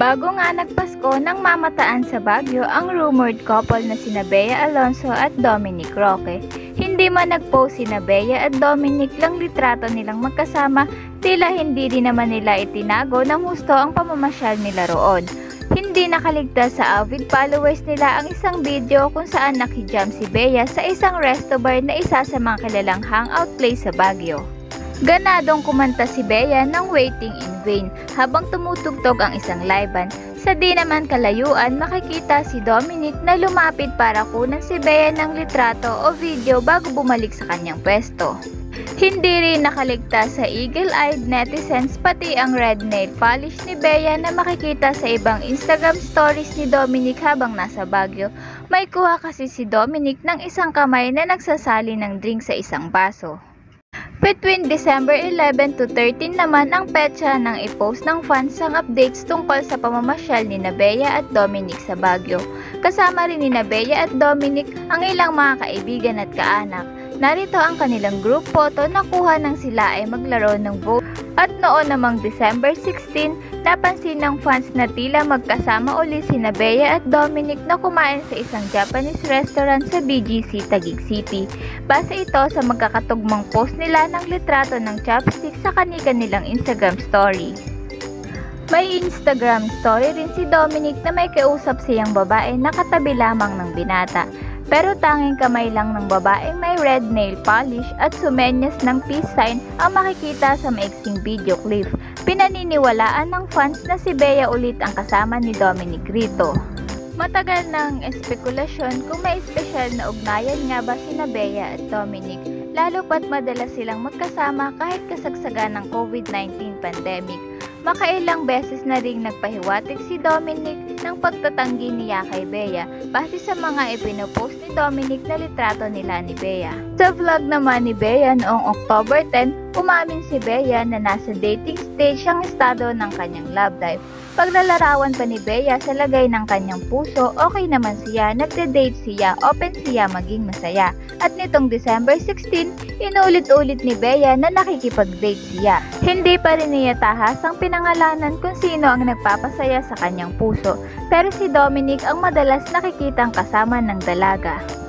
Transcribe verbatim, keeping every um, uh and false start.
Bago nga nagpasko nang mamataan sa Baguio ang rumored couple na sina Bea Alonzo at Dominic Roque. Hindi man nag-post sina Bea at Dominic lang litrato nilang magkasama, tila hindi din naman nila itinago ng husto ang pamamasyal nila roon. Hindi nakaligtas sa avid followers nila ang isang video kung saan nakijam si Bea sa isang resto bar na isa sa mga kilalang hangout place sa Baguio. Ganadong kumanta si Bea ng Waiting in Vain habang tumutugtog ang isang livean. Sa di naman kalayuan, makikita si Dominic na lumapit para kunan si Bea ng litrato o video bago bumalik sa kanyang pwesto. Hindi rin nakaligtas sa eagle-eyed netizens pati ang red nail polish ni Bea na makikita sa ibang Instagram stories ni Dominic habang nasa Baguio. May kuha kasi si Dominic ng isang kamay na nagsasali ng drink sa isang baso. Between December eleven to thirteen naman ang petsa nang i-post ng fans ang updates tungkol sa pamamasyal ni Bea at Dominic sa Baguio. Kasama rin ni Bea at Dominic ang ilang mga kaibigan at kaanak. Narito ang kanilang group photo na kuha nang sila ay maglaro ng vote. At noon namang December sixteen, napansin ng fans na tila magkasama uli sina Bea at Dominic na kumain sa isang Japanese restaurant sa B G C, Taguig City. Base ito sa magkakatugmang post nila ng litrato ng chopstick sa kani-kanilang Instagram story. May Instagram story rin si Dominic na may kausap siyang babae na katabi lamang ng binata. Pero tanging kamay lang ng babaeng may red nail polish at sumenyas ng peace sign ang makikita sa maiksing video clip. Pinaniniwalaan ng fans na si Bea ulit ang kasama ni Dominic rito. Matagal ng espekulasyon kung may espesyal na ugnayan nga ba sina Bea at Dominic, lalo pat madalas silang magkasama kahit kasagsagan ng COVID nineteen pandemic. Makailang beses na ring nagpahiwatig si Dominic ng pagtatanggi niya kay Bea base sa mga ipinopost ni Dominic na litrato nila ni Bea. Sa vlog naman ni Bea noong October tenth, umamin si Bea na nasa dating stage ang estado ng kanyang love life. Paglalarawan pa ni Bea sa lagay ng kanyang puso, okay naman siya, nagde-date siya, open siya maging masaya. At nitong December sixteen, inulit-ulit ni Bea na nakikipag-date siya. Hindi pa rin niya tahas ang pinangalanan kung sino ang nagpapasaya sa kanyang puso, pero si Dominic ang madalas nakikitang kasama ng dalaga.